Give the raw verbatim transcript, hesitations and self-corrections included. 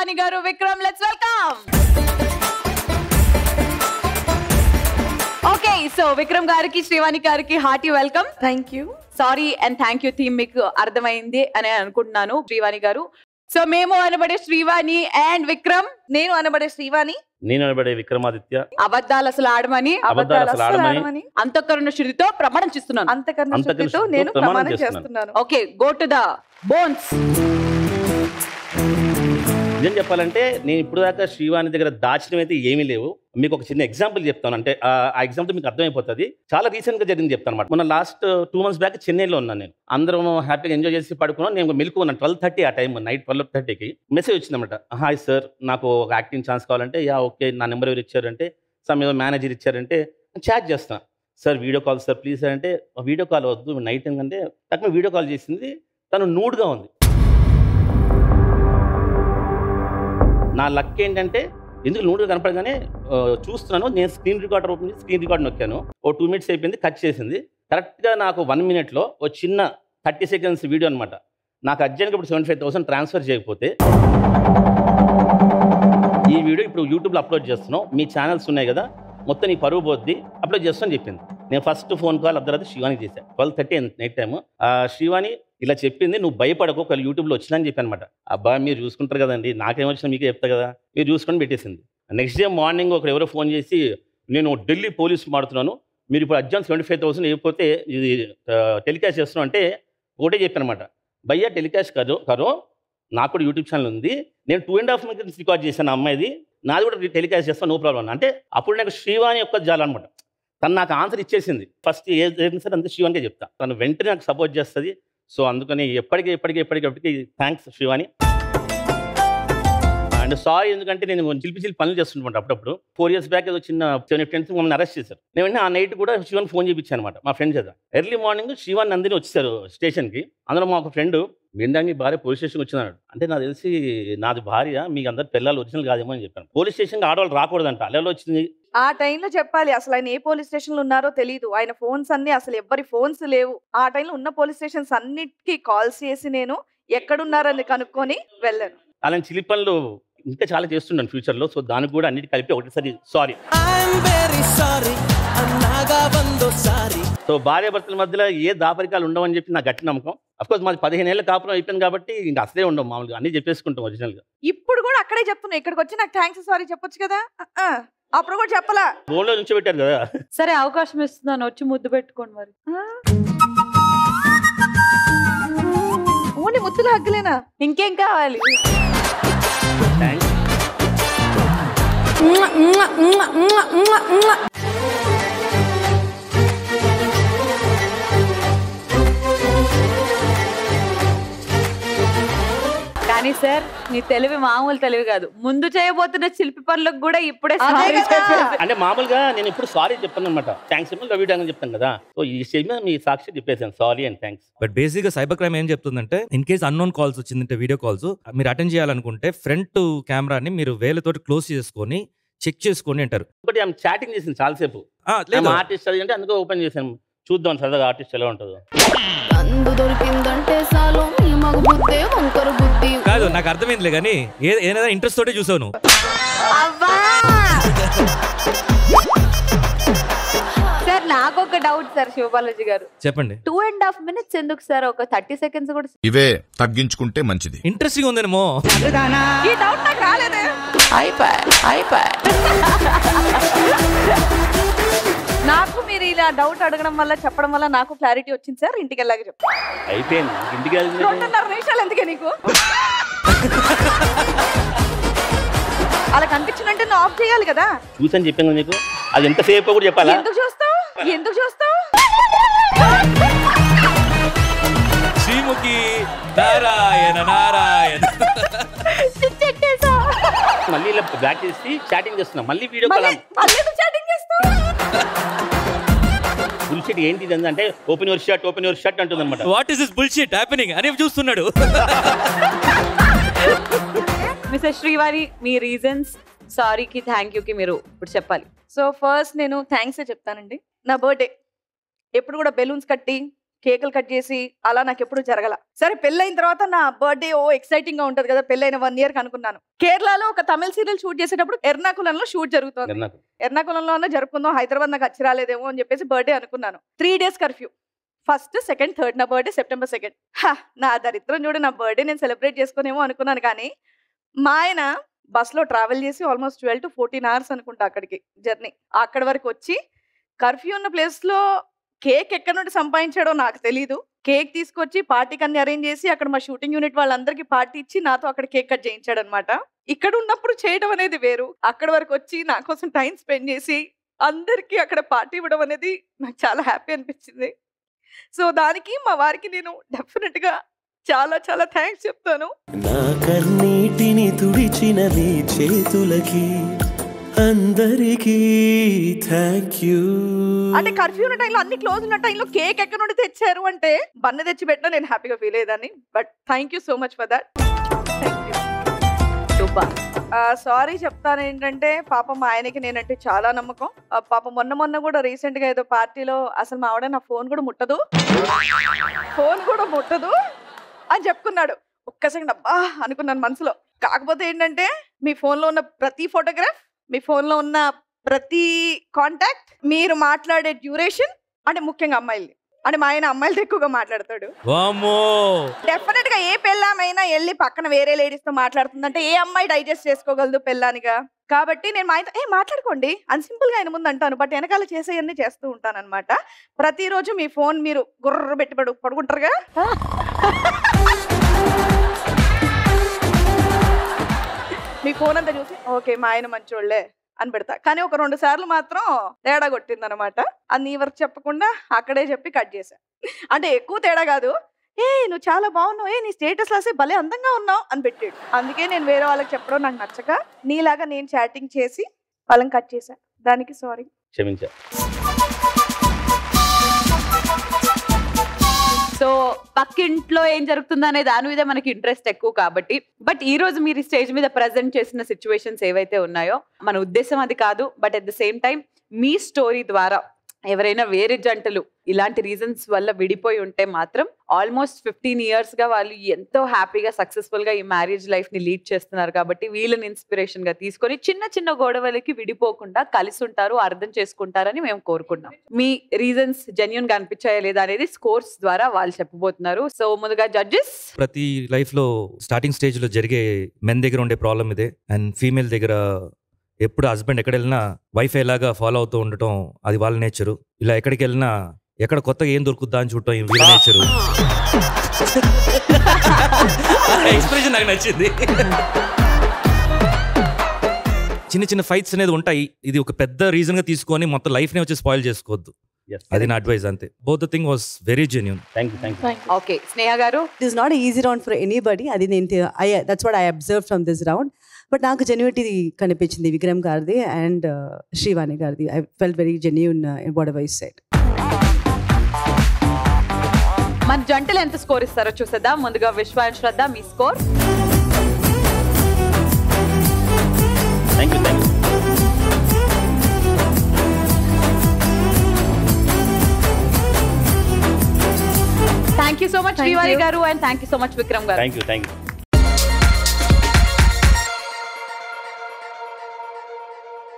Srivani garu, Vikram, let's welcome. Okay, so Vikram gariki, Srivani gariki, hearty welcome. Thank you. Sorry and thank you team meeku ardhamaindi ani anukuntunnanu Srivani garu. So memo anabade Srivani and Vikram, nenu anabade Srivani, nenu anabade Vikramaditya. అబద్ధాలు అసలు ఆడమని అబద్ధాలు అసలు ఆడమని అంతఃకరణ శుద్ధితో ప్రమాణం చేస్తున్నాను. అంతఃకరణ శుద్ధితో నేను ప్రమాణం చేస్తున్నాను. Okay, go to the bones. నిజం చెప్పాలంటే నేను ఇప్పుడు దాకా శ్రీవాణి దగ్గర దాచడం అయితే ఏమీ లేవు. మీకు ఒక చిన్న ఎగ్జాంపుల్ చెప్తాను, అంటే ఆ ఎగ్జాంపుల్ మీకు అర్థమైపోతుంది. చాలా రీసెంట్ గా జరిగింది చెప్తాను అనమాట. మొన్న లాస్ట్ టూ మంత్స్ బ్యాక్ చెన్నైలో ఉన్నాను నేను. అందరం హ్యాపీగా ఎంజాయ్ చేసి పడుకున్నాను. నేను మెలుకున్నాను ట్వెల్వ్ థర్టీ ఆ టైం, నైట్ ట్వెల్వ్ థర్టీకి మెసేజ్ వచ్చిందన్నమాట. హాయ్ సార్, నాకు ఒక యాక్టింగ్ ఛాన్స్ కావాలంటే, యా ఓకే, నా నెంబర్ ఎవరు ఇచ్చారంటే, సమ్ ఏదో మేనేజర్ ఇచ్చారంటే చాట్ చేస్తాను. Sir video call sir please sir అంటే, వీడియో కాల్ వద్దు నైట్ ఎందుకంటే తక్కువ వీడియో కాల్ చేసింది. తను నూడ్గా ఉంది. నా లక్ ఏంటంటే ఎందుకు నూడుగా కనపడగానే చూస్తున్నాను, నేను స్క్రీన్ రికార్డర్ ఓపెన్ చేసి స్క్రీన్ రికార్డ్ నొక్కాను. ఓ టూ మినిట్స్ అయిపోయింది, కట్ చేసింది. కరెక్ట్గా నాకు వన్ మినిట్లో ఓ చిన్న థర్టీ సెకండ్స్ వీడియో అనమాట. నాకు అర్జెంట్గా ఇప్పుడు సెవెంటీ ఫైవ్ థౌసండ్ ట్రాన్స్ఫర్ చేయకపోతే ఈ వీడియో ఇప్పుడు యూట్యూబ్లో అప్లోడ్ చేస్తున్నాం, మీ ఛానల్స్ ఉన్నాయి కదా, మొత్తం నీ పరువు పోద్ది, అప్లోడ్ చేస్తామని చెప్పింది. నేను ఫస్ట్ ఫోన్ కాల్ అర్ధరాత్రి శ్రీవాణికి చేశాను, twelve thirty night time. Srivani ఇలా చెప్పింది, నువ్వు భయపడకు, ఒకవేళ యూట్యూబ్లో వచ్చిందని చెప్పాను అనమాట. అబ్బా మీరు చూసుకుంటారు కదండి, నాకేమొచ్చినా మీకే చెప్తా కదా, మీరు చూసుకొని పెట్టేసింది. నెక్స్ట్ డే మార్నింగ్ ఒకరు ఎవరో ఫోన్ చేసి, నేను ఢిల్లీ పోలీసు మాడుతున్నాను, మీరు ఇప్పుడు అడ్వాన్స్ సెవెంటీ ఫైవ్ థౌసండ్ అయిపోతే ఇది టెలికాస్ట్ చేస్తున్నాం అంటే ఒకటే చెప్పాను అనమాట. భయ్యా టెలికాస్ట్ కరో కరో నాకు కూడా యూట్యూబ్ ఛానల్ ఉంది, నేను two and half minutes record చేశాను అమ్మాయిది, నాది కూడా టెలికాస్ట్ చేస్తాను, నో ప్రాబ్లం. అంటే అప్పుడు నాకు శ్రీవాణి యొక్క జాలన్నమాట. తను నాకు ఆన్సర్ ఇచ్చేసింది. ఫస్ట్ ఏదైనా సరే అంతే శ్రీవాణికే చెప్తా, తను వెంటనే నాకు సపోర్ట్ చేస్తుంది. సో అందుకని ఎప్పటికీ ఎప్పటికీ ఎప్పటికీ ఎప్పటికీ థ్యాంక్స్ శ్రీవాణి. అండ్ సారీ, ఎందుకంటే నేను చిలిపి చిలిపి పనులు చేస్తుంటాను అప్పుడప్పుడు. ఫోర్ ఇయర్స్ బ్యాక్ ఏదో చిన్న సెవెన్ ఫ్రెండ్స్ మమ్మల్ని అరెస్ట్ చేశారు. నేను వెంటనే ఆ నైట్ కూడా శివాన్ ఫోన్ చేయించాను అనమాట మా ఫ్రెండ్స్ చేత. ఎర్లీ మార్నింగ్ శివాన్ నందిని వచ్చేసారు స్టేషన్కి. అందులో మా ఒక ఫ్రెండ్, మీరు మీ భార్య పోలీస్ స్టేషన్కి వచ్చినాడు అంటే, నాకు తెలిసి నాది భార్య, మీకు అందరు పిల్లలు ఒరిజినల్ కాదేమో అని చెప్పాను. పోలీస్ స్టేషన్కి ఆడవాళ్ళు రాకూడదంట, అలా వచ్చింది. ఆ టైంలో చెప్పాలి, అసలు ఆయన ఏ పోలీస్ స్టేషన్ లో ఉన్నారో తెలియదు. ఆయన ఫోన్స్ అన్ని అసలు ఎవ్వరి ఫోన్స్ లేవు. ఆ టైంలో ఉన్న పోలీస్ స్టేషన్స్ అన్నిటికీ కాల్స్ చేసి నేను ఎక్కడున్నారని కనుక్కొని వెళ్ళాను. అలాంటి చిలి పనులు ఇంకా చాలా చేస్తున్నాను ఫ్యూచర్లో. సో దానికి కూడా అన్నిటి కలిపి ఒకటిసారి సారీ. సో భార్య భర్తల మధ్యలో ఏ దాపరికాలు ఉండవని చెప్పి నా గట్టి నమ్మకం. అఫ్కోర్స్ మాది పదిహేను ఏళ్ళ కాపురం అయిపోయింది కాబట్టి ఇంకా అసలే ఉండవు, మామూలుగా అన్ని చెప్పేసుకుంటాం ఒరిజినల్ గా. ఇప్పుడు కూడా అక్కడే చెప్తున్నా, ఇక్కడికి వచ్చి నాకు థ్యాంక్స్ సారీ చెప్పొచ్చు కదా, అప్పుడు కూడా చెప్పలా. ఫోన్లో నుంచి పెట్టారు కదా. సరే అవకాశం ఇస్తున్నాను, వచ్చి ముద్దు పెట్టుకోండి మరి. ఓన్లీ ముద్దులు హగ్గులేనా, ఇంకేం కావాలి? కానీ సార్ నీ తెలివి మామూలు తెలివి కాదు, ముందు చేయబోతున్న శిల్పి పనులకు కూడా ఇప్పుడే అంటే మామూలుగా నేను ఇప్పుడు సారీ చెప్పాను అనమాట. థ్యాంక్స్ వీడియో అని చెప్తాను కదా. సో ఈ స్టేజ్ మీ సాక్షి చెప్పేసాను sorry and thanks. But basic గా సైబర్ క్రైమ్ ఏం చెప్తుందంటే, ఇన్ కేస్ అన్నోన్ కాల్స్ వచ్చిందంటే వీడియో కాల్స్ మీరు అటెండ్ చేయాలనుకుంటే ఫ్రంట్ కెమెరాని మీరు వేలతోటి క్లోజ్ చేసుకొని చెక్ చేసుకొని అంటారు. ఒకటి ఆమె చాటింగ్ చేసింది చాలాసేపు, ఆర్టిస్ట్ అది అంటే అందుకే ఓపెన్ చేశాను, చూద్దాం సరదాగా ఆర్టిస్ట్ ఎలా ఉంటుందో. కాదు నాకు అర్థమైందిలే, కానీ ఏదైనా ఇంట్రెస్ట్ తోటే చూసావు నువ్వు. సార్ నాకు ఒక డౌట్ సార్, శివబాలాజీ గారు చెప్పండి. టూ అండ్ హాఫ్ మినిట్స్ ఎందుకు సార్, ఒక థర్టీ సెకండ్స్ కూడా ఇవే తగ్గించుకుంటే మంచిది. ఇంట్రెస్టింగ్ ఉందేమో. ఈ డౌట్ నాకు రాలేదే. నాకు మీరు ఇలా డౌట్ అడగడం వల్ల చెప్పడం వల్ల నాకు క్లారిటీ వచ్చింది సార్. ఇంటికి వెళ్ళాక చెప్తాను. అయిపోయింది, ఇంటికి రెండున్నర నిమిషాలు ఎందుకే నీకు? అలా కనిపించినంటే నువ్వు ఆఫ్ చేయాలి కదా. చూసని చెప్పాను నీకు, అది ఎంతసేపు కూడా చెప్పాలా? ఎందుకు చూస్తావు ఎందుకు చూస్తావు? శ్రీముఖి నారాయణ నారాయణ. మళ్ళీ ఇలా బ్లాక్ చేసి చాటింగ్ చేస్తున్నా, మళ్ళీ వీడియో కాల్ చాటింగ్ చేస్తావు. బుల్షిట్ ఏంటి అంటే, open your shirt open your shirt అంటుంది అనమాట. What is this bullshit happening అని చూస్తున్నాడు. మిస్టర్ శ్రీవాణి, మీ రీజన్స్ సారీకి థ్యాంక్ యూకి మీరు ఇప్పుడు చెప్పాలి. సో ఫస్ట్ నేను థ్యాంక్స్ చెప్తానండి. నా బర్త్డే ఎప్పుడు కూడా బెలూన్స్ కట్టి కేకులు కట్ చేసి అలా నాకు ఎప్పుడు జరగల. సరే పెళ్ళైన తర్వాత నా బర్త్డే ఓ ఎక్సైటింగ్ గా ఉంటది కదా, పెళ్ళైన వన్ ఇయర్ కి అనుకున్నాను. కేరళలో ఒక తమిళ సీరియల్ షూట్ చేసేటప్పుడు ఎర్నాకులంలో షూట్ జరుగుతుంది. ఎర్నాకులంలో అన్న జరుపుకుందాం, హైదరాబాద్ నాకు వచ్చి రాలేదేమో అని చెప్పేసి బర్త్డే అనుకున్నాను. Three days curfew, first second third. నా బర్త్డే సెప్టెంబర్ సెకండ్. నా దరిద్రం చూడు, నా బర్త్డే నేను సెలబ్రేట్ చేసుకునేమో అనుకున్నాను. కానీ మా ఆయన బస్ లో ట్రావెల్ చేసి almost twelve to fourteen hours అనుకుంటా అక్కడికి జర్నీ. అక్కడి వరకు వచ్చి కర్ఫ్యూ ఉన్న ప్లేస్ లో కేక్ ఎక్కడి నుండి సంపాదించాడో నాకు తెలీదు. కేక్ తీసుకొచ్చి పార్టీకి అన్ని అరేంజ్ చేసి అక్కడ మా షూటింగ్ యూనిట్ వాళ్ళందరికీ పార్టీ ఇచ్చి నాతో అక్కడ కేక్ కట్ చేయించాడు అనమాట. ఇక్కడ ఉన్నప్పుడు చేయడం అనేది వేరు, అక్కడ వరకు వచ్చి నా కోసం టైం స్పెండ్ చేసి అందరికీ అక్కడ పార్టీ ఇవ్వడం అనేది నాకు చాలా హ్యాపీ అనిపించింది. సో దానికి మా వారికి నేను డెఫినెట్ గా చాలా చాలా థ్యాంక్స్ చెప్తాను. నా కన్నీటిని తుడిచినవి చేతులకి అందరికీ థ్యాంక్ యూ. అంటే కర్ఫ్యూ ఉన్న టైంలో అన్ని క్లోజ్ ఉన్న టైంలో కేక్ ఎక్కడ నుండి తెచ్చారు అంటే బన్న తెచ్చి పెట్టినా నేను హ్యాపీగా ఫీల్ అయ్యేదాన్ని. But thank you so much for that. Super. Sorry చెప్తాను ఏంటంటే పాపం మా ఆయనకి నేనంటే చాలా నమ్మకం. పాపం మొన్న మొన్న కూడా రీసెంట్ గా ఏదో పార్టీలో అసలు మా ఆవిడ నా ఫోన్ కూడా ముట్టదు ఫోన్ కూడా ముట్టదు అని చెప్పుకున్నాడు. ఒక్క సెకండ్ అబ్బా అనుకున్నాను మనసులో. కాకపోతే ఏంటంటే మీ ఫోన్ లో ఉన్న ప్రతి ఫోటోగ్రాఫ్, మీ ఫోన్ లో ఉన్న ప్రతి కాంటాక్ట్, మీరు మాట్లాడే డ్యూరేషన్, అంటే ముఖ్యంగా అమ్మాయిలు, అంటే మా ఆయన అమ్మాయిలతో ఎక్కువగా మాట్లాడతాడు. డెఫినెట్ గా ఏ పెళ్ళామైనా వెళ్ళి పక్కన వేరే లేడీస్ తో మాట్లాడుతుందంటే ఏ అమ్మాయి డైజెస్ట్ చేసుకోగలదు పెళ్ళానిగా. కాబట్టి నేను మా ఆయనతో ఏ మాట్లాడుకోండి అని సింపుల్ గా ఆయన ముందు అంటాను. బట్ వెనకాల చేసేయన్నీ చేస్తూ ఉంటాను అనమాట. ప్రతిరోజు మీ ఫోన్ మీరు గుర్ర పెట్టి పడు పడుకుంటారుగా, మీ ఫోన్ అంతా చూసి ఓకే మా ఆయన మంచోళ్లే అని పెడతా. కానీ ఒక రెండు సార్లు మాత్రం తేడా కొట్టింది అనమాట. అది నీ వరకు చెప్పకుండా అక్కడే చెప్పి కట్ చేశా. అంటే ఎక్కువ తేడా కాదు, ఏ నువ్వు చాలా బాగున్నావు, ఏ నీ స్టేటస్ రాసి భలే అందంగా ఉన్నావు అని పెట్టాడు. అందుకే నేను వేరే వాళ్ళకి చెప్పడం నాకు నచ్చక నీలాగా నేను చాటింగ్ చేసి వాళ్ళని కట్ చేశా. దానికి సారీ, క్షమించా. సో పక్కింట్లో ఏం జరుగుతుందో అనే దాని మీద మనకి ఇంట్రెస్ట్ ఎక్కువ కాబట్టి. బట్ ఈ రోజు మీరు స్టేజ్ మీద ప్రజెంట్ చేసిన సిచ్యువేషన్స్ ఏవైతే ఉన్నాయో మన ఉద్దేశం అది కాదు. But at the same time మీ స్టోరీ ద్వారా ఎవరైనా వేరే జంటలు ఇలాంటి రీజన్స్ వల్ల విడిపోయి ఉంటే మాత్రం ఆల్మోస్ట్ ఫిఫ్టీన్ ఇయర్స్ గా వాళ్ళు ఎంతో హ్యాపీగా సక్సెస్ఫుల్ గా ఈ మ్యారేజ్ లైఫ్ ని లీడ్ చేస్తున్నారు. కాబట్టి వీళ్ళని ఇన్స్పిరేషన్ గా తీసుకొని చిన్న చిన్న గొడవలకి విడిపోకుండా కలిసి ఉంటారు, అర్థం చేసుకుంటారని మేము కోరుకుంటాం. మీ రీజన్స్ జెన్యూన్ గా అనిపించాయా లేదా అనేది స్కోర్స్ ద్వారా వాళ్ళు చెప్పబోతున్నారు. సో ముందుగా జడ్జెస్, ప్రతి లైఫ్ లో స్టార్టింగ్ స్టేజ్ లో జరిగే మెన్ దగ్గర ఉండే ప్రాబ్లం ఇదే. అండ్ ఫీమేల్ దగ్గర ఎప్పుడు హస్బెండ్ ఎక్కడ వెళ్ళినా వైఫ్ ఎలాగా ఫాలో అవుతూ ఉండటం అది వాళ్ళ నేచరు. ఇలా ఎక్కడికి వెళ్ళినా ఎక్కడ కొత్తగా ఏం దొరుకుద్దా అని చూడటం వీళ్ళ నేచరు. ఎక్స్ప్రెషన్ నాకు నచ్చింది. చిన్న చిన్న ఫైట్స్ అనేది ఉంటాయి. ఇది ఒక పెద్ద రీజన్ గా తీసుకొని మొత్తం లైఫ్ ని వచ్చి స్పాయిల్ చేసుకోవద్దు. అది నా అడ్వైస్ అంతే. Both the thing was very genuine. Thank you thank you. Okay Sneha గారు. It is not easy round for anybody. అది నేను I that's what I observe from this round. బట్ నాకు జెన్యూనిటీ కనిపించింది విక్రమ్ గారిది అండ్ శ్రీవాణి గారిది. I felt very genuine in whatever you said. మన జంటలు ఎంత స్కోర్ ఇస్తారో చూసేద్దాం. ముందుగా విశ్వ అండ్ శ్రద్ధ, మీ score. Thank you thank you. Thank you so much Srivani గారు and thank you so much Vikram గారు. Thank you thank you.